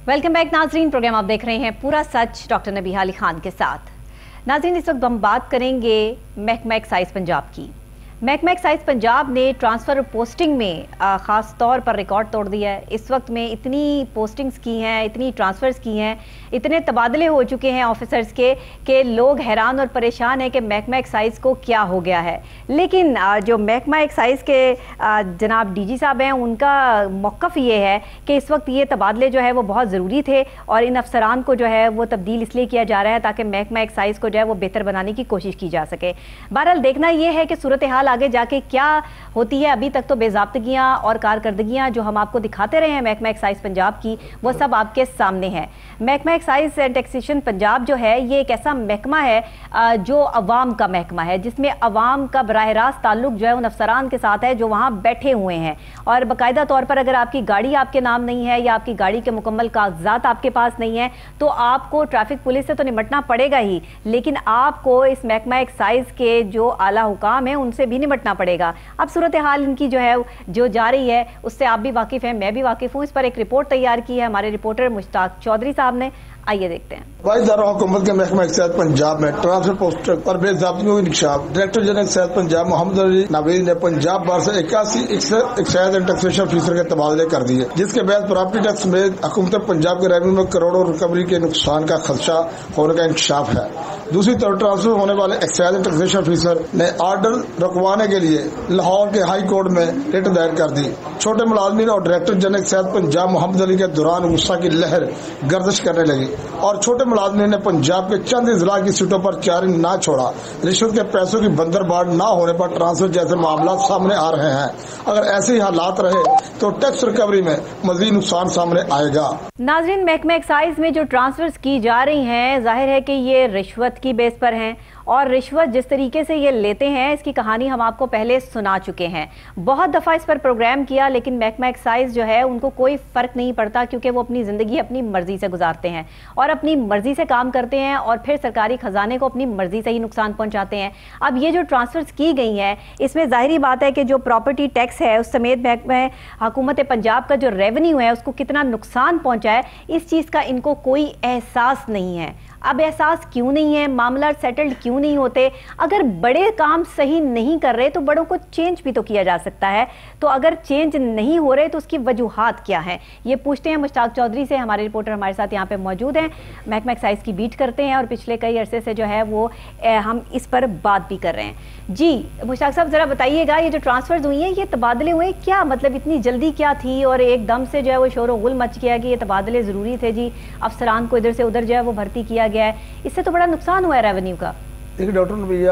Welcome back नाजरीन। Programme आप देख रहे हैं पूरा सच डॉक्टर नबीहा अली खान के साथ। नाजरीन, इस वक्त हम बात करेंगे महकमा एक्साइज पंजाब की। महकमा एक्साइज पंजाब ने ट्रांसफ़र पोस्टिंग में ख़ास तौर पर रिकॉर्ड तोड़ दिया है। इस वक्त में इतनी पोस्टिंग्स की हैं, इतनी ट्रांसफ़र्स की हैं, इतने तबादले हो चुके हैं ऑफिसर्स के कि लोग हैरान और परेशान हैं कि महकमा एक्साइज को क्या हो गया है। लेकिन जो महकमा एक्साइज के जनाब डीजी साहब हैं, उनका मौक़िफ़ ये है कि इस वक्त ये तबादले जो है वो बहुत ज़रूरी थे और इन अफसरान को जो है वो तब्दील इसलिए किया जा रहा है ताकि महकमा एक्साइज को जो है वो बेहतर बनाने की कोशिश की जा सके। बहरहाल देखना ये है कि सूरत हाल आगे जाके क्या होती है। अभी तक तो बेज़ाब्तगियाँ और कारकर्दगियाँ जो हम आपको दिखाते रहे हैं महकमा एक्साइज पंजाब की, वो सब आपके सामने है। महकमा एक्साइज एंड टैक्सेशन पंजाब जो है ये एक ऐसा महकमा है जो अवाम का महकमा है, जिसमें अवाम का बराह रास्त ताल्लुक जो है उन अफसरान के साथ है जो वहाँ बैठे हुए हैं। और बाकायदा तौर पर अगर आपकी गाड़ी आपके नाम नहीं है या आपकी गाड़ी के मुकम्मल कागजात आपके पास नहीं है तो आपको ट्रैफिक पुलिस से तो निपटना पड़ेगा ही, लेकिन आपको इस महकमा एक्साइज के जो आला हुकाम है उनसे भी निपटना पड़ेगा। अब सूरत हाल इनकी जो है जो जा रही है उससे आप भी वाकिफ़ हैं, मैं भी वाकिफ़ हूँ। इस पर एक रिपोर्ट तैयार की है हमारे रिपोर्टर मुश्ताक चौधरी साहब ने। आइए देखते हैं। हुकूमत के महकमा एक्साइज पंजाब में ट्रांसफर पोस्ट पर बेज़ाब्तियों की इंकशाफ। Director general excise Punjab Mohammad Ali Naveed ने पंजाब बार से 81 एक्साइज एंड टैक्सेशन ऑफिसर के तबादले कर दिए, जिसके बाद प्रॉपर्टी टैक्स में हुकूमत पंजाब के रेवेन्यू में करोड़ों रिकवरी के नुकसान का खदशा होने का इंकशाफ है। दूसरी तरफ ट्रांसफर होने वाले एक्साइज एंड टैक्सेशन ऑफिसर ने ऑर्डर रुकवाने के लिए लाहौर के हाई कोर्ट में रिट दायर कर दी। छोटे मुलाजमीन और director general excise Punjab Mohammad Ali के दौरान गुस्सा की लहर गर्दिश करने लगी और छोटे मुलाजमीन ने पंजाब के चंद जिला की सीटों पर चार्ज ना छोड़ा। रिश्वत के पैसों की बंदरबांट ना होने पर ट्रांसफर जैसे मामला सामने आ रहे हैं। अगर ऐसे ही हालात रहे तो टैक्स रिकवरी में मजीद नुकसान सामने आएगा। नाजरीन, महकमा एक्साइज में जो ट्रांसफर्स की जा रही हैं, जाहिर है कि ये रिश्वत की बेस पर हैं और रिश्वत जिस तरीके से ये लेते हैं इसकी कहानी हम आपको पहले सुना चुके हैं। बहुत दफ़ा इस पर प्रोग्राम किया, लेकिन महकमा एक्साइज जो है उनको कोई फ़र्क नहीं पड़ता क्योंकि वो अपनी ज़िंदगी अपनी मर्ज़ी से गुजारते हैं और अपनी मर्ज़ी से काम करते हैं और फिर सरकारी ख़जाने को अपनी मर्ज़ी से ही नुकसान पहुँचाते हैं। अब ये जो ट्रांसफर्स की गई हैं इसमें ज़ाहिरी बात है कि जो प्रॉपर्टी टैक्स है उस समेत महकमा हुकूमत पंजाब का जो रेवेन्यू है उसको कितना नुकसान पहुँचा है, इस चीज़ का इनको कोई एहसास नहीं है। अब एहसास क्यों नहीं है, मामला सेटल्ड क्यों नहीं होते? अगर बड़े काम सही नहीं कर रहे तो बड़ों को चेंज भी तो किया जा सकता है। तो अगर चेंज नहीं हो रहे तो उसकी वजूहात क्या हैं, ये पूछते हैं मुश्ताक चौधरी से। हमारे रिपोर्टर हमारे साथ यहाँ पे मौजूद हैं, महकमा एक्साइज की बीट करते हैं और पिछले कई अरसे से जो है वो हम इस पर बात भी कर रहे हैं। जी मुश्ताक साहब, ज़रा बताइएगा, ये जो ट्रांसफर्स हुई हैं, ये तबादले हुए, क्या मतलब इतनी जल्दी क्या थी और एकदम से जो है वो शोर गुल मच गया कि ये तबादले ज़रूरी थे जी, अफसरान को इधर से उधर जो है वो भर्ती किया गया है, इससे तो बड़ा नुकसान हुआ है रेवेन्यू का। देखिए डॉक्टर भैया,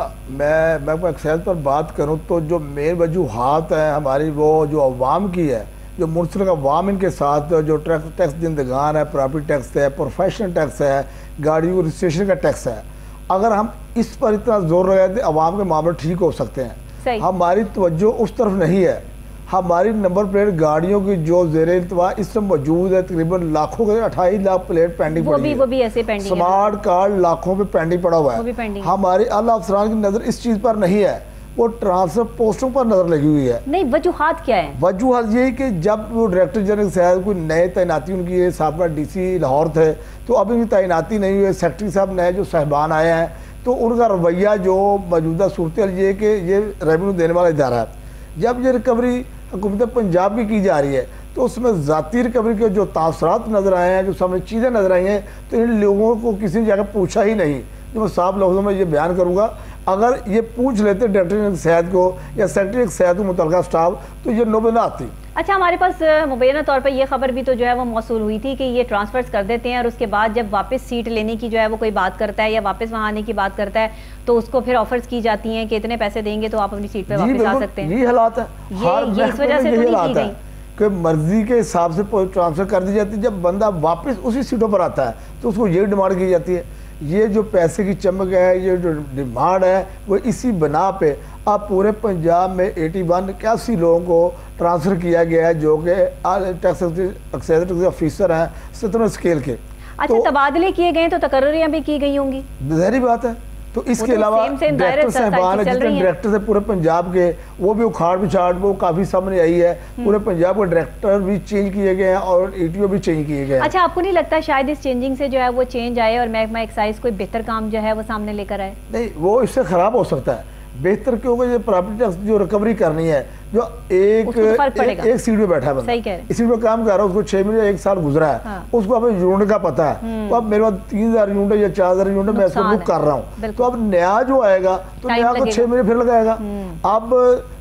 मैं एक्साइज पर बात करूं तो जो मेन वजूहात है हमारी, वो जो अवाम की है, जो मुंसलिक अवाम इनके साथ जो टैक्स जिंदगान है, प्रॉपर्टी टैक्स है, प्रोफेशनल टैक्स है, गाड़ियों को रजिस्ट्रेशन का टैक्स है, अगर हम इस पर इतना जोर लगाए तो अवाम के मामले ठीक हो सकते हैं। हमारी तवज्जो उस तरफ नहीं है। हमारी नंबर प्लेट गाड़ियों की जो ज़ेरे इल्तवा इस समय मौजूद है, तकरीबन लाखों के 28 लाख प्लेट पेंडिंग पड़ी है। वो भी ऐसे पेंडिंग, स्मार्ट कार्ड लाखों पे पेंडिंग पड़ा हुआ है। हमारे आला अफसरान की नज़र इस चीज़ पर नहीं है, वो ट्रांसफर पोस्टों पर नज़र लगी हुई है। नहीं, वजूहात क्या है? वजूहात ये कि जब वो डायरेक्टर जनरल साहब कोई नए तैनाती उनकी साहब DC लाहौर थे तो अभी भी तैनाती नहीं हुई। सेक्रेटरी साहब नए जो साहबान आए हैं तो उनका रवैया जो मौजूदा सूरत ये कि ये रेवेन्यू देने वाला इदारा है। जब ये रिकवरी हुकूमत पंजाब की जा रही है तो उसमें ज़ाती रिकवरी के जो तासरात नज़र आए हैं, जो सामने चीज़ें नज़र आई हैं, तो इन लोगों को किसी ने जाकर पूछा ही नहीं। जो मैं साफ लफ्ज़ों में ये बयान करूँगा, अगर ये पूछ लेते डायरेक्टर एक्साइज को या सेक्रेटरी एक्साइज को मुतलका स्टाफ तो ये नौबत ना आती। अच्छा, हमारे पास मुबैना तौर पर यह खबर भी तो जो है वो मौसूल हुई थी कि ये ट्रांसफर्स कर देते हैं और उसके बाद जब वापस सीट लेने की जो है वो कोई बात करता है या वापस वहाँ आने की बात करता है तो उसको फिर ऑफर्स की जाती हैं कि इतने पैसे देंगे तो आप अपनी सीट पे वापस आ सकते हैं। ये हालात है, ये इस वजह से तो नहीं की गई कि मर्जी के हिसाब से ट्रांसफर कर दी जाती है। जब बंदा वापस उसी सीटों पर आता है तो उसको ये डिमांड की जाती है। ये जो पैसे की चमक है, ये जो डिमांड है, वो इसी बना पे अब पूरे पंजाब में 81 लोगों को ट्रांसफ़र किया गया है जो कि टैक्स एक्साइज ऑफिसर हैं 17 स्केल के। अच्छा, तो तबादले किए गए तो तकर्रियाँ भी की गई होंगी? ज़ाहिर बात है, تو اس کے علاوہ ڈائریکٹر صاحبان ہیں جتنے ڈائریکٹر سے پورے پنجاب کے وہ بھی اکھاڑ پچھاڑ وہ کافی سامنے آئی ہے. پورے پنجاب کے ڈائریکٹر بھی چینج کیے گئے ہیں اور ETO بھی چینج کیے گئے ہیں. اچھا آپ کو نہیں لگتا شاید اس چینجنگ سے جو ہے وہ چینج آئے اور محکمہ ایکسائز کوئی بہتر کام جو ہے وہ سامنے لے کر آئے؟ نہیں وہ اس سے خراب ہو سکتا ہے. بہتر کیونکہ یہ پراپرٹی ٹیکس جو ریکوری کرنی ہے جو ایک سیٹ پہ بیٹھا ہے بندہ اس سیٹ پہ کام کر رہا ہے اس کو 6 مہینے 1 سال گزرا ہے اس کو اپنے یونٹ کا پتہ ہے تو اب میرے پاس 3000 یونٹ یا 4000 یونٹ میں اس کو بک کر رہا ہوں تو اب نیا جو آئے گا تو نیا کو 6 مہینے پھر لگائے گا. اب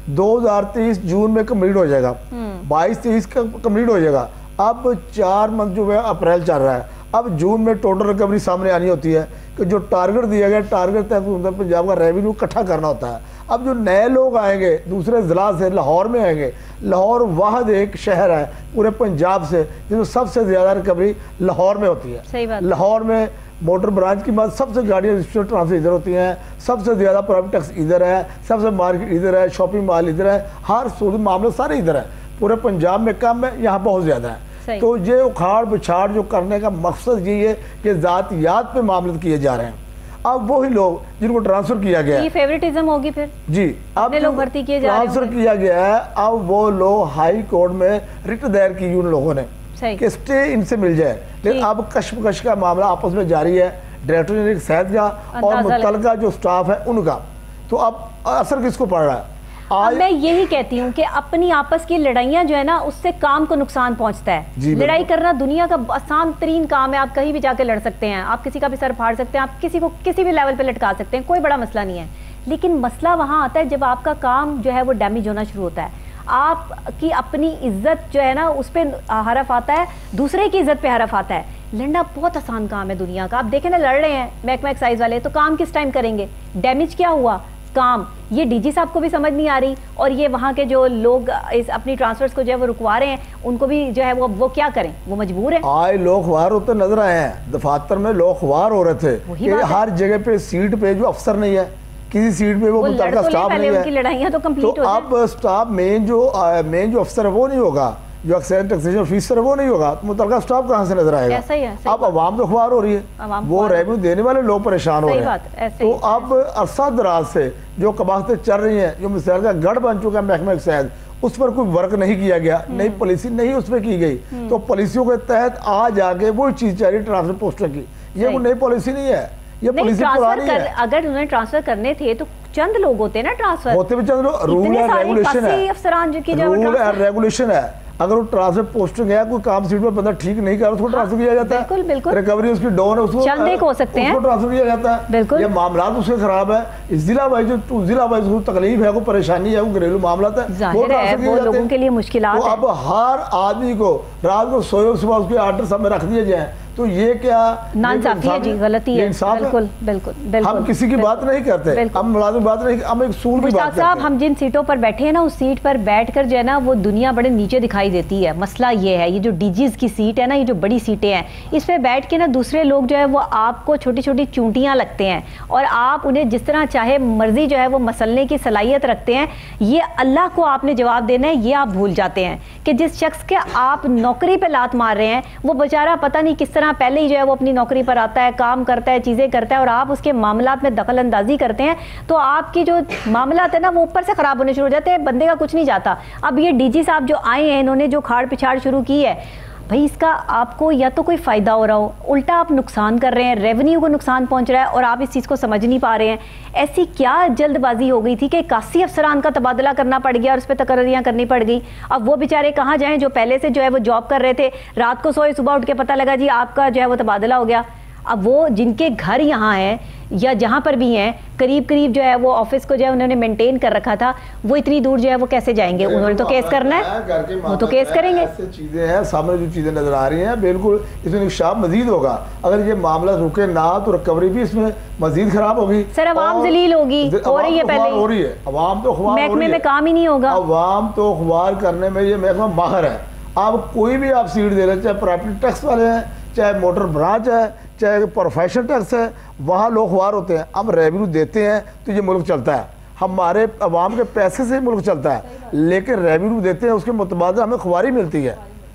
2023 جون میں کمپلیٹ ہو جائے گا 22-23 کا کمپلیٹ ہو جائے گا. اب 4 منتھ جو ہے اپریل چل رہا ہے. اب جون میں ٹوٹل ریکوری سامنے آنی ہوتی ہے کہ جو ٹارگٹ دیا گیا ٹارگٹ تک پنجاب کا ریونیو اکٹھا کرنا ہوتا ہے. اب جو نئے لوگ آئیں گے دوسرے ضلع سے لاہور میں آئیں گے. لاہور واحد ایک شہر ہے پورے پنجاب سے جس میں سب سے زیادہ ریکوری لاہور میں ہوتی ہے. لاہور میں موٹر برانچ کی بات سب سے گاڑیاں رجسٹرڈ ٹرانسفر ادھر ہوتی ہیں. سب سے زیادہ پراپرٹی ٹیکس ادھر ہے. سب سے مارکیٹ ادھر ہے. شاپنگ مال ادھر ہے. ہر صورت معاملے سارے ادھر ہیں. پورے پنجاب میں کم ہے یہاں بہت زیادہ ہے. تو یہ اکھاڑ بچھاڑ جو کرنے کا مقصد یہ ہے کہ ذاتیات پہ معاملے کیے جا رہے ہیں. اب وہی لوگ جن کو ٹرانسفر کیا گیا ہے یہ فیورٹزم ہوگی پھر جی اب لوگ بھرتی کیے جا رہے ہیں ٹرانسفر کیا گیا ہے. اب وہ لوگ ہائی کورٹ میں رٹ دائر کی ان لوگوں نے کہ اسٹے ان سے مل جائے. لیکن اب کشمکش کا معاملہ آپس میں جاری ہے ڈائریکٹر جنرل صحت کا اور متعلقہ جو سٹاف ہے ان کا. تو اب اثر کس کو پڑ رہا ہے؟ میں یہی کہتی ہوں کہ اپنی آپس کی لڑائیاں جو ہے نا اس سے کام کو نقصان پہنچتا ہے. لڑائی کرنا دنیا کا آسان ترین کام ہے. آپ کہیں بھی جا کے لڑ سکتے ہیں. آپ کسی کا بھی سر پھاڑ سکتے ہیں. آپ کسی کو کسی بھی لیول پہ لٹکا سکتے ہیں. کوئی بڑا مسئلہ نہیں ہے. لیکن مسئلہ وہاں آتا ہے جب آپ کا کام جو ہے وہ ڈیمیج ہونا شروع ہوتا ہے. آپ کی اپنی عزت جو ہے نا اس پہ حرف آتا ہے. دوسرے کی عزت پہ حرف آتا ہے. لڑنا بہت آسان کام ہے دنیا کا. آپ دیکھیں نا لڑ رہے ہیں محکمہ ایکسائز والے تو کام کس ٹائم کریں گے؟ ڈیمیج کیا ہوا کام یہ ڈی جی صاحب کو بھی سمجھ نہیں آ رہی اور یہ وہاں کے جو لوگ اپنی ٹرانسفرز کو جو ہے وہ رکوا رہے ہیں ان کو بھی جو ہے وہ کیا کریں وہ مجبور ہیں. آئے لوگ خوار ہوتے نظر آئے ہیں. دفاتر میں لوگ خوار ہو رہے تھے کہ ہر جگہ پہ سیٹ پہ جو افسر نہیں ہے کسی سیٹ پہ وہ متعلقہ سٹاف نہیں ہے. لڑائیاں تو کمپلیٹ ہو اب سٹاف مین جو افسر ہے وہ نہیں ہوگا. جو ایکسائز ٹیکسیشن آفیسر ہے وہ نہیں ہوگا. متعلقہ سٹاف کہاں سے نظر آئے گا؟ اب عوام تو خوار ہو رہی ہے. وہ ریونیو دینے والے لوگ پریشان ہو رہے ہیں. تو اب عرصہ دراز سے جو قباستیں چل رہی ہیں جو مثال کا گڑھ بن چکا ہے محکمہ ایکسائز اس پر کوئی ورک نہیں کیا گیا. نئی پالیسی نہیں اس پہ کی گئی. تو پالیسیوں کے تحت آج آگے وہی چیز چاہ رہی ہے ٹرانسفر پوسٹر کی. یہ کوئی نئی پالیسی نہیں ہے. یہ پالیسی پرانی ہے. اگر انہیں ٹرانسفر کرنے تھے تو چند لوگ ہوتے ہیں نا ٹرانسفر ہوتے بھی چند لوگ. رول اینڈ ریگولیشن ہے. رول اینڈ ریگولیشن ہے. اگر وہ ٹرانسفر پوسٹنگ ہے کوئی کام سیٹ پہ بندہ ٹھیک نہیں کر اس کو ٹرانسفر کیا جاتا ہے. ریکوری اس کی ڈاؤن ہے اس کو ٹرانسفر کیا جاتا ہے. یہ معاملات اس کے خراب ہے. ضلع وائز جو ضلع وائز کو تکلیف ہے کوئی پریشانی ہے کوئی گھریلو معاملات ہے وہ لوگوں کے لیے مشکلات. اب ہر آدمی کو رات کو سوئے صبح اس کے آرڈر سب میں رکھ دیے جائیں تو یہ کیا ناانصافی ہے جی غلطی ہے. بالکل بالکل ہم کسی کی بات نہیں کرتے. ہم ملازم بات نہیں ہم ایک اصول کی بات کرتے ہیں. ہم جن سیٹوں پر بیٹھے ہیں نا اس سیٹ پر بیٹھ کر جو ہے نا وہ دنیا بڑے نیچے دکھائی دیتی ہے. مسئلہ یہ ہے یہ جو ڈی جیز کی سیٹ ہے نا یہ جو بڑی سیٹیں ہیں اس پہ بیٹھ کے نا دوسرے لوگ جو ہے وہ آپ کو چھوٹی چھوٹی چونٹیاں لگتے ہیں اور آپ انہیں جس طرح چاہے مرضی جو ہے وہ مسلنے کی صلاحیت رکھتے ہیں. یہ اللہ کو آپ نے جواب دینا ہے یہ آپ بھول جاتے ہیں کہ جس شخص کے آپ نوکری پہ لات مار رہے ہیں وہ بیچارہ پتہ نہیں کس طرح پہلے ہی جو ہے وہ اپنی نوکری پر آتا ہے کام کرتا ہے چیزیں کرتا ہے اور آپ اس کے معاملات میں دخل اندازی کرتے ہیں تو آپ کی جو معاملات ہیں نا وہ اوپر سے خراب ہونے شروع ہو جاتے ہیں. بندے کا کچھ نہیں جاتا. اب یہ ڈی جی صاحب جو آئے ہیں انہوں نے جو کھاڑ پچھاڑ شروع کی ہے بھائی اس کا آپ کو یا تو کوئی فائدہ ہو رہا ہو الٹا آپ نقصان کر رہے ہیں. ریونیو کو نقصان پہنچ رہا ہے اور آپ اس چیز کو سمجھ نہیں پا رہے ہیں. ایسی کیا جلد بازی ہو گئی تھی کہ 81 افسران کا تبادلہ کرنا پڑ گیا اور اس پہ تقرریاں کرنی پڑ گئی. اب وہ بیچارے کہاں جائیں جو پہلے سے جو ہے وہ جاب کر رہے تھے رات کو سوئے صبح اٹھ کے پتہ لگا جی آپ کا جو ہے وہ تبادلہ ہو گیا. اب وہ جن کے گھر یہاں ہیں یا جہاں پر بھی ہیں قریب قریب جو ہے وہ آفس کو جو ہے انہوں نے مینٹین کر رکھا تھا وہ اتنی دور جو ہے وہ کیسے جائیں گے؟ انہوں نے تو کیس کرنا ہے وہ تو کیس کریں گے. ایسے چیزیں ہیں سامنے جو چیزیں نظر آ رہی ہیں بالکل اس میں انکشاف مزید ہوگا. اگر یہ معاملہ رکے نہ تو ریکوری بھی اس میں مزید خراب ہوگی. سر عوام ذلیل ہوگی ہو رہی ہے پہلے ہو رہی ہے. عوام تو خوار محکمے میں کام ہی نہیں ہوگا. عوام تو خوار کرنے میں یہ محکمہ ماہر ہے. آپ کوئی بھی آپ سیٹ دے رہے چاہے پراپرٹی ٹیکس والے ہیں چاہے موٹر برانچ ہے چاہے پروفیشنل ٹیکس ہے وہاں لوگ خوار ہوتے ہیں. ہم ریونیو دیتے ہیں تو یہ ملک چلتا ہے. ہمارے عوام کے پیسے سے ملک چلتا ہے لیکن ریونیو دیتے ہیں اس کے متبادل ہمیں خواری ملتی ہے.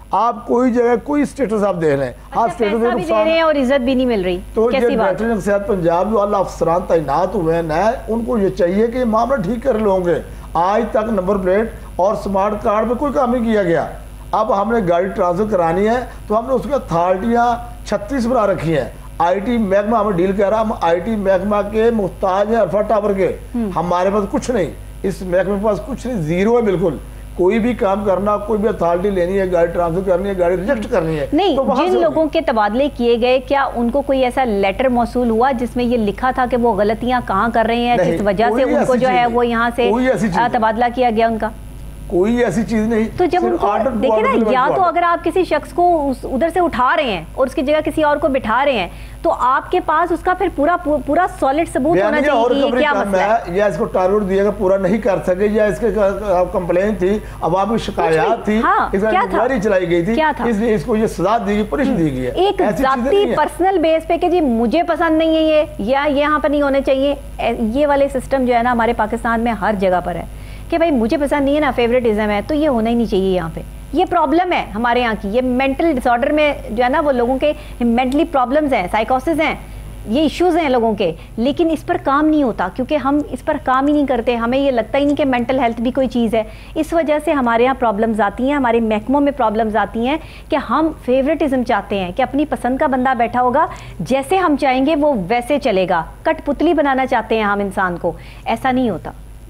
آپ کوئی جگہ کوئی اسٹیٹس آپ دے لیں، آپ پیسہ بھی دے رہے ہیں اور عزت بھی نہیں مل رہی، تو کیسی بات؟ ڈائریکٹر جنرل صحت پنجاب جو اعلیٰ افسران تعینات ہوئے ہیں نئے، ان کو یہ چاہیے کہ یہ معاملہ ٹھیک کر لوں گے. آج تک نمبر پلیٹ اور سمارٹ کارڈ پہ کوئی کام نہیں کیا گیا. اب ہم نے گاڑی ٹرانسفر کرانی ہے تو ہم نے اس کی اتھارٹیاں 36 بنا رکھی ہیں. آئی ٹی محکمہ ہمیں ڈیل کر رہا، ہم آئی ٹی محکمہ کے محتاج ہیں الفا ٹاور کے. ہمارے پاس کچھ نہیں، اس محکمے کے پاس کچھ نہیں، زیرو ہے بالکل. کوئی بھی کام کرنا، کوئی بھی اتھارٹی لینی ہے، گاڑی ٹرانسفر کرنی ہے، گاڑی ریجیکٹ کرنی ہے، نہیں. تو جن لوگوں کے تبادلے کیے گئے کیا ان کو کوئی ایسا لیٹر موصول ہوا جس میں یہ لکھا تھا کہ وہ غلطیاں کہاں کر رہے ہیں، کس وجہ سے ان کو جو ہے وہ یہاں سے تبادلہ کیا گیا ان کا؟ کوئی ایسی چیز نہیں. تو جب ان کو دیکھیں نا، یا تو اگر آپ کسی شخص کو ادھر سے اٹھا رہے ہیں اور اس کی جگہ کسی اور کو بٹھا رہے ہیں تو آپ کے پاس اس کا پھر پورا سالڈ ثبوت ہونا چاہیے کہ کیا مسئلہ ہے. یا اس کو ٹارگٹ دیا کہ پورا نہیں کر سکے، یا اس کے کمپلین تھی، عوام کی شکایات تھی، اس کا انکوائری چلائی گئی تھی، اس لیے اس کو یہ سزا دی گئی، پنشمنٹ دی گئی ہے. ایک ذاتی پرسنل بیس پہ کہ جی مجھے پسند نہیں ہے یہ، یا یہاں پر نہیں ہونے چاہیے، یہ والے سسٹم جو ہے نا ہمارے پاکستان میں ہر جگہ پر ہے کہ بھائی مجھے پسند نہیں ہے نا، فیوریٹزم ہے، تو یہ ہونا ہی نہیں چاہیے. یہاں پہ یہ پرابلم ہے ہمارے یہاں کی، یہ مینٹل ڈس آرڈر میں جو ہے نا وہ لوگوں کے مینٹلی پرابلمز ہیں، سائیکوسس ہیں، یہ ایشوز ہیں لوگوں کے، لیکن اس پر کام نہیں ہوتا کیونکہ ہم اس پر کام ہی نہیں کرتے. ہمیں یہ لگتا ہی نہیں کہ مینٹل ہیلتھ بھی کوئی چیز ہے. اس وجہ سے ہمارے یہاں پرابلمز آتی ہیں، ہمارے محکموں میں پرابلمز آتی ہیں کہ ہم فیوریٹزم چاہتے ہیں کہ اپنی پسند کا بندہ بیٹھا ہوگا، جیسے ہم چاہیں گے وہ ویسے چلے گا. کٹ پتلی بنانا چاہتے ہیں ہم انسان کو، ایسا نہیں ہوتا.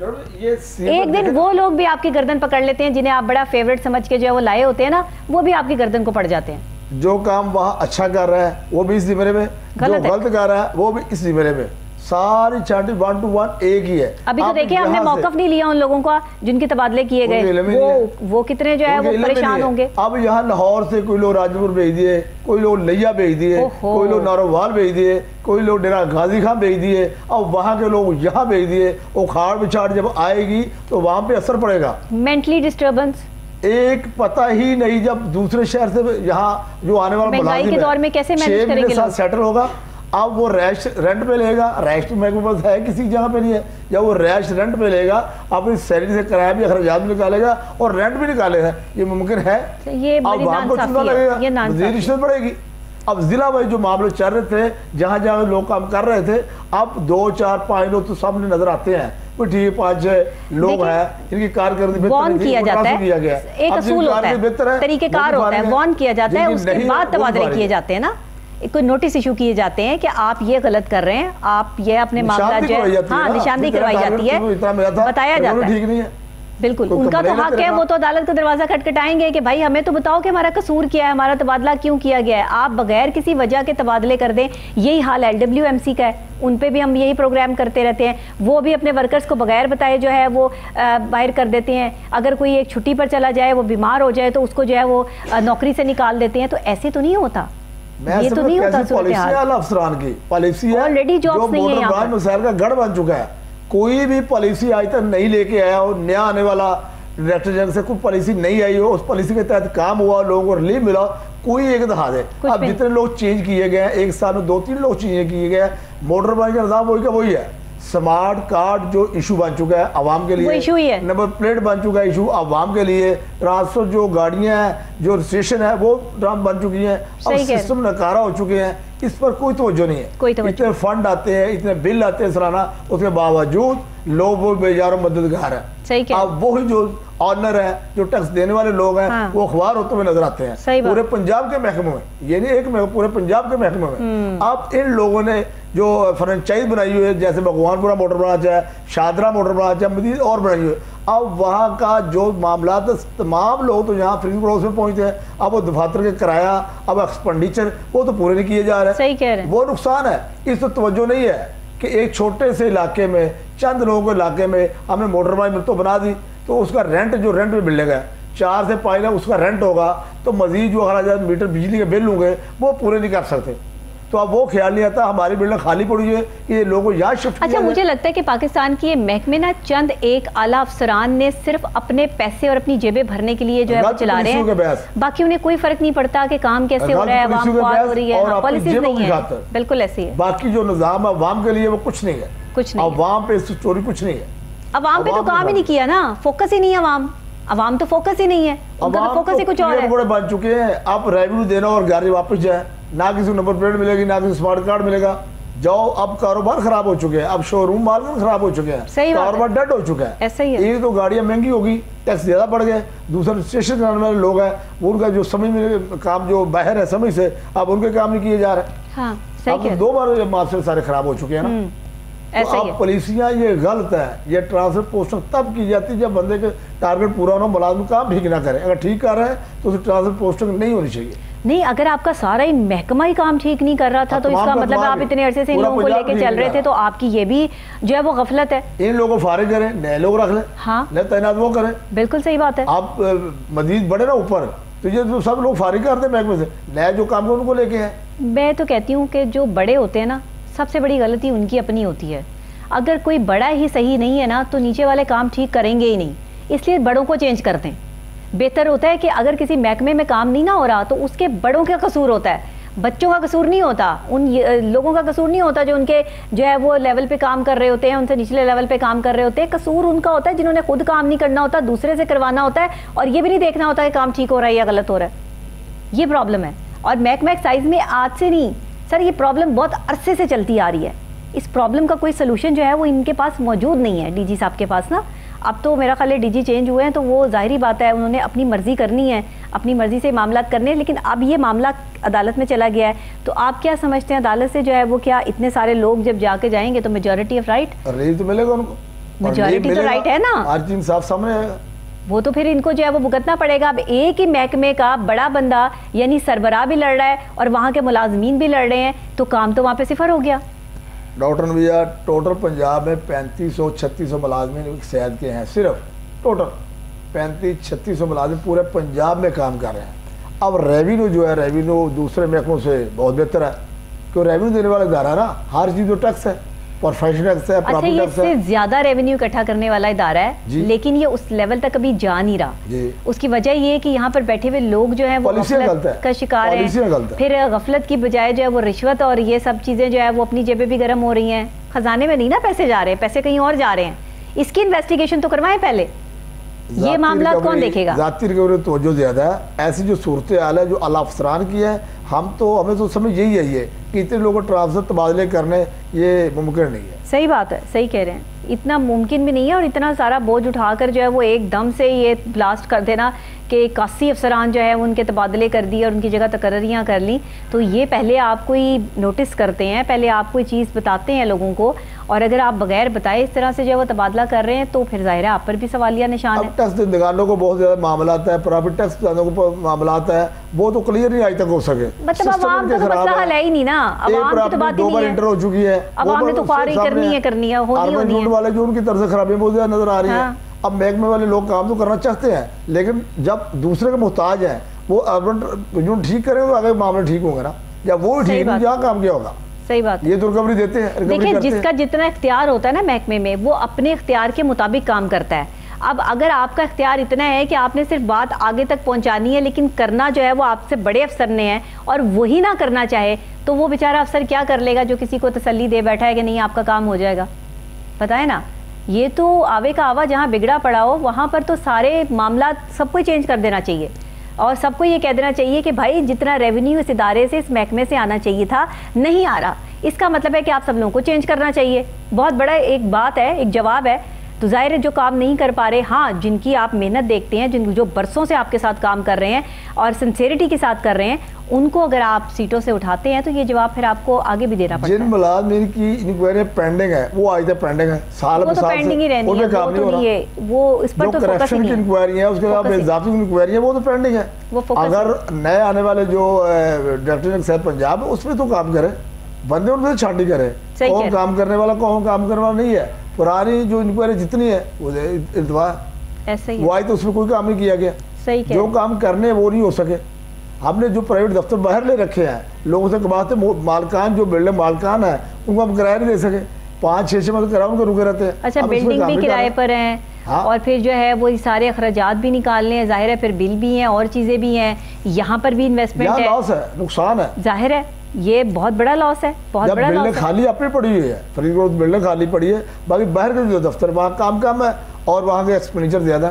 ایک دن وہ لوگ بھی آپ کی گردن پکڑ لیتے ہیں جنہیں آپ بڑا فیوریٹ سمجھ کے جو ہے وہ لائے ہوتے ہیں نا، وہ بھی آپ کی گردن کو پڑ جاتے ہیں. جو کام وہاں اچھا کر رہا ہے وہ بھی اس زمرے میں، جو غلط کر رہا ہے وہ بھی اس زمرے میں. ساری چانٹی 1 to 1 ایک ہی ہے. ابھی تو دیکھیں ہم نے موقف نہیں لیا ان لوگوں کا جن کے تبادلے کیے گئے، وہ کتنے جو ہے وہ پریشان ہوں گے. اب یہاں لاہور سے کوئی لوگ راجپور بھیج دیے، کوئی لوگ لیا بھیج دیے، کوئی لوگ نارووال بھیج دیے، کوئی لوگ ڈیرہ غازی خان بھیج دیے، اب وہاں کے لوگ یہاں بھیج دیے. وہ کھاڑ بچھاڑ جب آئے گی تو وہاں پہ اثر پڑے گا. مینٹلی ڈسٹربنس ایک پتہ ہی نہیں، جب دوسرے شہر سے یہاں جو آنے والا مہنگائی کے دور میں کیسے مینج کریں گے لوگ؟ سیٹل ہوگا. اب وہ ریش رینٹ پہ لے گا، ریش تو میرے پاس ہے کسی جگہ پہ نہیں ہے، یا وہ ریش رینٹ پہ لے گا، اپنی سیلری سے کرایہ بھی اخراجات بھی نکالے گا اور رینٹ بھی نکالے گا. یہ ممکن ہے؟ یہ اب وہاں کو چندہ لگے گا، مزید رشوت پڑے گی. اب ضلع میں جو معاملے چل رہے تھے، جہاں جہاں لوگ کام کر رہے تھے، اب 2 4 5 لوگ تو سامنے نظر آتے ہیں. وہ ٹھیک 5 6 لوگ ہیں جن کی کارکردگی بہتر نہیں کیا جاتا ہے. ایک اصول ہوتا ہے، طریقہ کار ہوتا ہے، وارن کیا جاتا ہے، اس کے بعد تبادلے کیے جاتے ہیں نا. کوئی نوٹس ایشو کیے جاتے ہیں کہ آپ یہ غلط کر رہے ہیں، آپ یہ اپنے معاملات جو ہے ہاں نشاندہی کروائی جاتی ہے، بتایا جاتا ہے. بالکل ان کا تو حق ہے، وہ تو عدالت کا دروازہ کھٹکھٹائیں گے کہ بھائی ہمیں تو بتاؤ کہ ہمارا قصور کیا ہے، ہمارا تبادلہ کیوں کیا گیا ہے. آپ بغیر کسی وجہ کے تبادلے کر دیں. یہی حال LWMC کا ہے، ان پہ بھی ہم یہی پروگرام کرتے رہتے ہیں. وہ بھی اپنے ورکرز کو بغیر بتائے جو ہے وہ باہر کر دیتے ہیں. اگر کوئی ایک چھٹی پر چلا جائے، وہ بیمار ہو جائے تو اس کو جو ہے وہ نوکری سے نکال دیتے ہیں. تو ایسے تو نہیں ہوتا، یہ تو نہیں ہوتا. صورتحال افسران کی پالیسی ہے آلریڈی جابس نہیں ہے، یہاں مسائل کا گڑھ بن چکا ہے. کوئی بھی پالیسی آج تک نہیں لے کے آیا ہو، نیا آنے والا ڈائریکٹر جنرل سے کوئی پالیسی نہیں آئی ہو، اس پالیسی کے تحت کام ہوا، لوگوں کو ریلیف ملا، کوئی ایک دہا دے. اب جتنے لوگ چینج کیے گئے ہیں، ایک سال میں 2 3 لوگ چینج کیے گئے ہیں. موٹر بائک کا نظام وہی کا وہی ہے. سمارٹ کارڈ جو ایشو بن چکا ہے عوام کے لیے، نمبر پلیٹ بن چکا ہے ایشو عوام کے لیے، ٹرانسفر جو گاڑیاں ہیں، جو رجسٹریشن ہے وہ ڈرام بن چکی ہیں. اب سسٹم نکارا ہو چکے ہیں، اس پر کوئی توجہ نہیں ہے. اتنے فنڈ آتے ہیں، اتنے بل آتے ہیں سالانہ، اس کے باوجود لوگ وہ بیچاروں مددگار ہیں. اب وہی جو آنر ہے، جو ٹیکس دینے والے لوگ ہیں، وہ اخبار ہوتے ہوئے نظر آتے ہیں پورے پنجاب کے محکموں میں. یہ نہیں ایک پورے پنجاب کے محکموں میں. اب ان لوگوں نے جو فرنچائز بنائی ہوئی ہے، جیسے بھگوان پورا موٹر برانچ ہے، شادرہ موٹر برانچ ہے، مزید اور بنائی ہوئی ہے. اب وہاں کا جو معاملات تمام لوگ تو یہاں فری پڑوس میں پہنچتے ہیں. اب وہ دفاتر کے کرایہ، اب ایکسپینڈیچر وہ تو پورے نہیں کیے جا رہے. وہ نقصان ہے. اس تو توجہ نہیں ہے کہ ایک چھوٹے سے علاقے میں، چند لوگوں کے علاقے میں ہم نے موٹر بائک تو بنا دی، تو اس کا رینٹ جو رینٹ میں ملے گا 4 سے 5 لاکھ اس کا رینٹ ہوگا، تو مزید جو اخراجات میٹر بجلی کے بل ہوں گے وہ پورے نہیں کر سکتے. تو اب وہ خیال نہیں آتا ہماری بلڈنگ خالی پڑی ہے، یہ لوگوں یہاں شفٹ. اچھا مجھے لگتا ہے کہ پاکستان کی یہ محکمے نا چند ایک اعلیٰ افسران نے صرف اپنے پیسے اور اپنی جیبیں بھرنے کے لیے جو ہے وہ چلا رہے ہیں، باقی انہیں کوئی فرق نہیں پڑتا کہ کام کیسے ہو رہا ہے، عوام کو ہو رہی ہے، پالیسیز نہیں ہے. بالکل ایسی ہے. باقی جو نظام عوام کے لیے وہ کچھ نہیں ہے، کچھ نہیں. عوام پہ چوری کچھ نہیں ہے. عوام پہ تو کام ہی نہیں کیا نا، فوکس ہی نہیں ہے عوام. عوام تو فوکس ہی نہیں ہے, ان کا تو فوکس ہی کچھ اور ہے. بن چکے ہیں, آپ ریونیو دینا اور گاڑی واپس جائے, نہ کسی کو نمبر پلیٹ ملے گی, نہ کسی اسمارٹ کارڈ ملے گا. جاؤ, اب کاروبار خراب ہو چکے ہیں, اب شو روم مارکیٹ خراب ہو چکے ہیں, کاروبار ڈیڈ ہو چکا ہے. ایسا ہی ہے. ایک تو گاڑیاں مہنگی ہوگی, ٹیکس زیادہ بڑھ گئے, دوسرا رجسٹریشن کرانے والے لوگ ہیں, وہ ان کا جو سمجھ میں کام جو باہر ہے سمجھ سے, اب ان کے کام نہیں کیے جا رہے. اب 2 بار معاشرے سارے خراب ہو چکے ہیں نا. اب پالیسیاں یہ غلط ہے. یہ ٹرانسفر پوسٹنگ تب کی جاتی ہے جب بندے کے ٹارگٹ پورا ہونا, ملازم کام ٹھیک نہ کرے. اگر ٹھیک کر رہے ہیں تو اسے ٹرانسفر پوسٹنگ نہیں ہونی چاہیے. نہیں, اگر آپ کا سارا ہی محکمہ ہی کام ٹھیک نہیں کر رہا تھا تو اس کا مطلب آپ اتنے عرصے سے ان لوگوں کو لے کے چل رہے تھے, تو آپ کی یہ بھی جو ہے وہ غفلت ہے. ان لوگوں کو فارغ کریں, نئے لوگ رکھ لیں. ہاں, نئے تعینات وہ کریں. بالکل صحیح بات ہے. آپ مزید بڑھے نا اوپر, تو یہ سب لوگ فارغ کرتے ہیں محکمے سے, نئے جو کام ان کو لے کے ہیں. میں تو کہتی ہوں کہ جو بڑے ہوتے ہیں نا, سب سے بڑی غلطی ان کی اپنی ہوتی ہے. اگر کوئی بڑا ہی صحیح نہیں ہے نا تو نیچے والے کام ٹھیک کریں گے ہی نہیں. اس لیے بڑوں کو چینج کر دیں. بہتر ہوتا ہے کہ اگر کسی محکمے میں کام نہیں نہ ہو رہا تو اس کے بڑوں کا قصور ہوتا ہے, بچوں کا قصور نہیں ہوتا, ان لوگوں کا قصور نہیں ہوتا جو ان کے جو ہے وہ لیول پہ کام کر رہے ہوتے ہیں, ان سے نچلے لیول پہ کام کر رہے ہوتے ہیں. قصور ان کا ہوتا ہے جنہوں نے خود کام نہیں کرنا ہوتا, دوسرے سے کروانا ہوتا ہے, اور یہ بھی نہیں دیکھنا ہوتا کہ کام ٹھیک ہو رہا ہے یا غلط ہو رہا ہے. یہ پرابلم ہے. اور محکمہ ایکسائز میں آج سے نہیں سر, یہ پرابلم بہت عرصے سے چلتی آ رہی ہے. اس پرابلم کا کوئی سلوشن جو ہے وہ ان کے پاس موجود نہیں ہے, ڈی جی صاحب کے پاس نا. اب تو میرا خیال ہے ڈی جی چینج ہوئے ہیں تو وہ ظاہری بات ہے, انہوں نے اپنی مرضی کرنی ہے, اپنی مرضی سے معاملات کرنے ہیں. لیکن اب یہ معاملہ عدالت میں چلا گیا ہے, تو آپ کیا سمجھتے ہیں عدالت سے جو ہے وہ کیا اتنے سارے لوگ جب جا کے جائیں گے تو میجورٹی آف رائٹ, تو ملے گا ان کو, میجورٹی تو رائٹ ہے نا, ہر چیز صاف سامنے ہے. وہ تو پھر ان کو جو ہے وہ بھگتنا پڑے گا. اب ایک ہی محکمے کا بڑا بندہ یعنی سربراہ بھی لڑ رہا ہے اور وہاں کے ملازمین بھی لڑ رہے ہیں, تو کام تو وہاں پہ صفر ہو گیا. ڈاکٹر نبیہ, ٹوٹل پنجاب میں 3500-3600 ملازمین صحت کے ہیں, صرف ٹوٹل 3500-3600 ملازم پورے پنجاب میں کام کر رہے ہیں. اب ریونیو جو ہے, ریونیو دوسرے محکموں سے بہت بہتر ہے, کیوں ریونیو دینے والا ادارہ ہے نا, ہر چیز جو ٹیکس ہے, پروفیشن ٹیکس ہے, اچھا یہ اس سے زیادہ ریونیو اکٹھا کرنے والا ادارہ ہے, لیکن یہ اس لیول تک ابھی جا نہیں رہا. اس کی وجہ یہ ہے کہ یہاں پر بیٹھے ہوئے لوگ جو ہیں وہ غفلت کا شکار ہیں. پھر غفلت کی بجائے جو ہے وہ رشوت اور یہ سب چیزیں جو ہے وہ اپنی جیبیں بھی گرم ہو رہی ہیں. خزانے میں نہیں نا پیسے جا رہے ہیں, پیسے کہیں اور جا رہے ہیں. اس کی انویسٹیگیشن تو کروائیں پہلے. یہ معاملات کون دیکھے گا؟ ذاتی ریکوری توجہ زیادہ ہے. ایسی جو صورتحال ہے جو اعلیٰ افسران کی ہے, ہمیں تو سمجھ یہی ہے کہ اتنے لوگوں کو ٹرانسفر تبادلے کرنے یہ ممکن نہیں ہے. صحیح بات ہے, صحیح کہہ رہے ہیں, اتنا ممکن بھی نہیں ہے. اور اتنا سارا بوجھ اٹھا کر جو ہے وہ ایک دم سے یہ بلاسٹ کر دینا کہ 81 افسران جو ہے ان کے تبادلے کر دیے اور ان کی جگہ تقرریاں کر لیں, تو یہ پہلے آپ کوئی نوٹس کرتے ہیں, پہلے آپ کوئی چیز بتاتے ہیں لوگوں کو, اور اگر آپ بغیر بتائے اس طرح سے جو ہے وہ تبادلہ کر رہے ہیں تو پھر ظاہر ہے آپ پر بھی سوالیہ نشان ہے. اب ٹیکس دہندگانوں کو بہت زیادہ معاملات ہے, پرائیویٹ ٹیکس دہندگانوں کو معاملات ہے, وہ تو کلیئر نہیں آج تک ہو سکے. مطلب عوام کا تو مسئلہ حل ہے ہی نہیں نا, عوام کی تو بات ہی نہیں ہے. انٹر ہو چکی ہے, عوام نے تو خواہی کرنی ہے, کرنی ہے, ہونی ہے. والے جو ان کی طرز خرابیاں بہت زیادہ نظر آ رہی ہیں. اب محکمے والے لوگ کام تو کرنا چاہتے ہیں, لیکن جب دوسرے کے محتاج ہیں وہ جو ٹھیک کریں تو آگے معاملے ٹھیک ہوں گے نا, یا وہ ٹھیک نہیں جہاں کام کیا ہوگا. صحیح بات, یہ تو ریکوری دیتے ہیں. دیکھیں جس کا جتنا اختیار ہوتا ہے نا محکمے میں, وہ اپنے اختیار کے مطابق کام کرتا ہے. اب اگر آپ کا اختیار اتنا ہے کہ آپ نے صرف بات آگے تک پہنچانی ہے, لیکن کرنا جو ہے وہ آپ سے بڑے افسر نے ہے, اور وہی نہ کرنا چاہے, تو وہ بیچارہ افسر کیا کر لے گا جو کسی کو تسلی دے بیٹھا ہے کہ نہیں آپ کا کام ہو جائے گا. پتہ ہے نا, یہ تو آوے کا آوا جہاں بگڑا پڑا ہو وہاں پر تو سارے معاملات سب کو چینج کر دینا چاہیے, اور سب کو یہ کہہ دینا چاہیے کہ بھائی جتنا ریونیو اس ادارے سے, اس محکمے سے آنا چاہیے تھا نہیں آ رہا, اس کا مطلب ہے کہ آپ سب لوگوں کو چینج کرنا چاہیے. بہت بڑا ایک بات ہے, ایک جواب ہے. تو ظاہر ہے جو کام نہیں کر پا رہے, ہاں جن کی آپ محنت دیکھتے ہیں, جو برسوں سے آپ کے ساتھ کام کر رہے ہیں اور سنسیریٹی کے ساتھ کر رہے ہیں, ان کو اگر آپ سیٹوں سے اٹھاتے ہیں تو یہ جواب پھر آپ کو آگے بھی دینا پڑتا ہے. جن ملازمین کی انکوائری پینڈنگ ہے وہ آج تک پینڈنگ ہے, سال وہ تو پینڈنگ ہی رہنی ہے, وہ تو نہیں ہے, وہ اس پر تو فوکس ہی نہیں ہے. جو انکوائری ہے اس کے بعد اضافی انکوائری ہے وہ تو پینڈنگ ہے. اگر نئے آنے والے جو ڈائریکٹر صحت پنجاب ہے اس پہ تو کام کرے, بندے ان پہ چھانٹی کرے, کون کام کرنے والا کون کام کرنے والا نہیں ہے. پرانی جو انکوائری جتنی ہے وہ التوا ایسا ہی وہ آئی تو اس میں کوئی کام نہیں کیا گیا. جو کام کرنے وہ نہیں ہو سکے. ہم نے جو پرائیویٹ دفتر باہر لے رکھے ہیں, لوگوں سے کماتے مالکان جو بلڈنگ مالکان ہیں ان کو ہم کرایہ نہیں دے سکے, 5-6 مہینے کرایہ ان کو رکے رہتے ہیں. اچھا بلڈنگ بھی کرائے پر ہیں, اور پھر جو ہے وہ سارے اخراجات بھی نکالنے ہیں, ظاہر ہے پھر بل بھی ہیں اور چیزیں بھی ہیں, یہاں پر بھی انویسٹمنٹ ہے, لاس ہے, نقصان ہے, ظاہر ہے یہ بہت بڑا لاس ہے, بہت بڑا لاس ہے. بلڈنگ خالی اپنی پڑی ہوئی ہے, فرید کوٹ بلڈنگ خالی پڑی ہے, باقی باہر کے جو دفتر وہاں کام ہے اور وہاں کے ایکسپینڈیچر زیادہ ہے.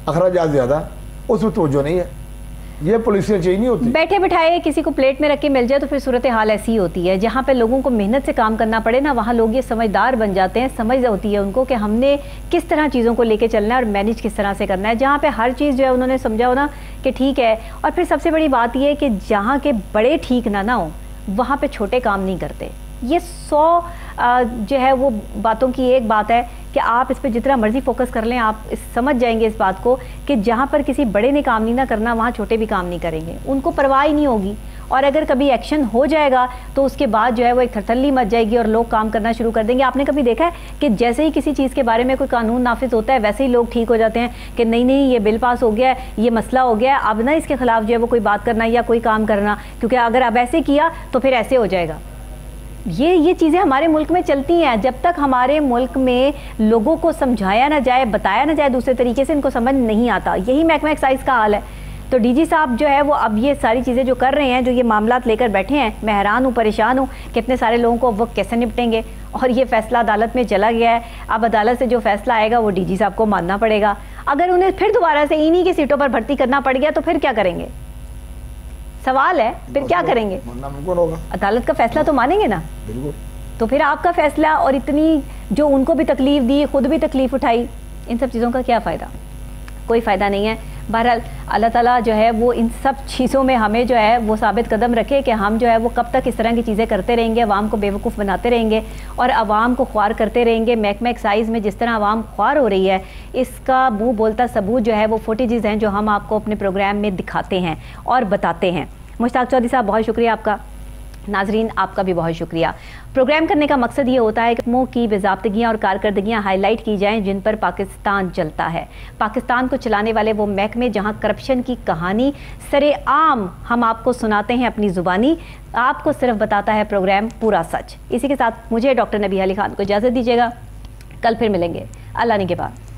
अखराजात ज़्यादा, उसमें तवज्जो नहीं है। ये पॉलिसियाँ चेंज नहीं होती। बैठे बिठाए किसी को प्लेट में रख के मिल जाए तो फिर सूरत हाल ऐसी होती है। जहाँ पे लोगों को मेहनत से काम करना पड़े ना, वहाँ लोग ये समझदार बन जाते हैं, समझ होती है उनको कि हमने किस तरह चीज़ों को लेके चलना है और मैनेज किस तरह से करना है। जहाँ पे हर चीज़ जो है उन्होंने समझा हो ना कि ठीक है। और फिर सबसे बड़ी बात ये है कि जहाँ के बड़े ठीक ना हो वहाँ पे छोटे काम नहीं करते। ये 100 जो है वो बातों की एक बात है कि आप इस पे जितना मर्जी फोकस कर लें, आप समझ जाएंगे इस बात को कि जहाँ पर किसी बड़े ने काम नहीं ना करना, वहाँ छोटे भी काम नहीं करेंगे, उनको परवाह ही नहीं होगी। और अगर कभी एक्शन हो जाएगा तो उसके बाद जो है वो एक थरथल्ली मच जाएगी और लोग काम करना शुरू कर देंगे। आपने कभी देखा है कि जैसे ही किसी चीज़ के बारे में कोई कानून नाफिज होता है वैसे ही लोग ठीक हो जाते हैं कि नहीं नहीं ये बिल पास हो गया है, ये मसला हो गया है, अब ना इसके खिलाफ जो है वो कोई बात करना या कोई काम करना, क्योंकि अगर अब ऐसे किया तो फिर ऐसे हो जाएगा। ये चीज़ें हमारे मुल्क में चलती हैं। जब तक हमारे मुल्क में लोगों को समझाया ना जाए, बताया ना जाए दूसरे तरीके से, इनको समझ नहीं आता। यही महकमा एक्साइज का हाल है। तो डीजी साहब जो है वो अब ये सारी चीज़ें जो कर रहे हैं, जो ये मामलात लेकर बैठे हैं, मैं हैरान हूँ, परेशान हूँ कि इतने सारे लोगों को वो कैसे निपटेंगे। और ये फैसला अदालत में चला गया है, अब अदालत से जो फैसला आएगा वो डीजी साहब को मानना पड़ेगा। अगर उन्हें फिर दोबारा से इन्हीं की सीटों पर भर्ती करना पड़ गया तो फिर क्या करेंगे? सवाल है, फिर क्या करेंगे? अदालत का फैसला तो मानेंगे ना? बिल्कुल। तो फिर आपका फैसला और इतनी जो उनको भी तकलीफ दी, खुद भी तकलीफ उठाई, इन सब चीज़ों का क्या फ़ायदा? कोई फ़ायदा नहीं है। बहरहाल अल्लाह ताला जो है वो इन सब चीज़ों में हमें जो है वो साबित कदम रखे कि हम जो है वो कब तक इस तरह की चीज़ें करते रहेंगे, अवाम को बेवकूफ़ बनाते रहेंगे और अवाम को ख्वार करते रहेंगे। महकमा एक्साइज़ में जिस तरह अवाम ख्वार हो रही है, इसका मुँह बोलता सबूत जो है वो फुटेजेस हैं जो हम आपको अपने प्रोग्राम में दिखाते हैं और बताते हैं। मुश्ताक चौधरी साहब बहुत शुक्रिया आपका। नाजरीन आपका भी बहुत शुक्रिया। प्रोग्राम करने का मकसद ये होता है कि मुँह की बेज़ाब्तगियाँ और कारकर्दगियाँ हाईलाइट की जाएं जिन पर पाकिस्तान चलता है। पाकिस्तान को चलाने वाले वो महकमे जहाँ करप्शन की कहानी सरेआम हम आपको सुनाते हैं अपनी ज़ुबानी, आपको सिर्फ बताता है प्रोग्राम पूरा सच। इसी के साथ मुझे डॉक्टर नबीहा अली खान को इजाज़त दीजिएगा। कल फिर मिलेंगे, अल्लाह ने के बाद।